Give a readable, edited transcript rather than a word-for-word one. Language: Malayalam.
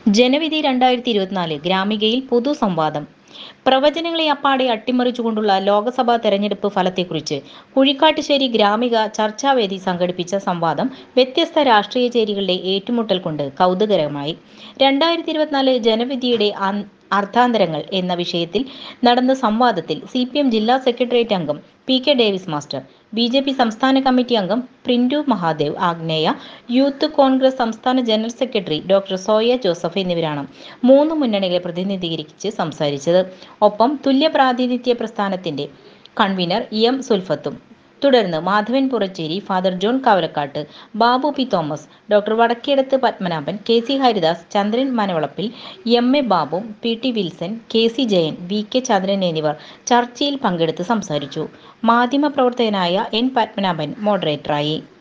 ജനവിധി 2024 ഗ്രാമികയിൽ പൊതുസംവാദം. പ്രവചനങ്ങളെ അപ്പാടെ അട്ടിമറിച്ചുകൊണ്ടുള്ള ലോക്സഭാ തെരഞ്ഞെടുപ്പ് ഫലത്തെക്കുറിച്ച് കുഴിക്കാട്ടുശ്ശേരി ഗ്രാമിക ചർച്ചാവേദി സംഘടിപ്പിച്ച സംവാദം വ്യത്യസ്ത രാഷ്ട്രീയ ചേരികളുടെ ഏറ്റുമുട്ടൽ കൊണ്ട് കൗതുകരമായി. 2024 ജനവിധിയുടെ അർത്ഥാന്തരങ്ങൾ എന്ന വിഷയത്തിൽ നടന്ന സംവാദത്തിൽ CPM ജില്ലാ സെക്രട്ടേറിയറ്റ് അംഗം PK ഡേവിസ് മാസ്റ്റർ, BJP സംസ്ഥാന കമ്മിറ്റി അംഗം പ്രിന്റു മഹാദേവ് ആഗ്നേയ, യൂത്ത് കോൺഗ്രസ് സംസ്ഥാന general secretary doctor Soya Joseph എന്നിവരാണ് മൂന്ന് മുന്നണികളെ പ്രതിനിധീകരിച്ച് സംസാരിച്ചത്. ഒപ്പം തുല്യ പ്രാതിനിധ്യ പ്രസ്ഥാനത്തിന്റെ കൺവീനർ M സുൽഫത്തും. തുടർന്ന് Madhavan Puracheri, father John Kavalakkat, Babu P Thomas, doctor Vadakkedath Padmanabhan, KC Haridas, Chandran Manavalappil, MA Babu, PT Wilson, KC Jayan, VK Chandran എന്നിവർ ചർച്ചയിൽ പങ്കെടുത്ത് സംസാരിച്ചു. മാധ്യമപ്രവർത്തകനായ N പത്മനാഭൻ മോഡറേറ്ററായി.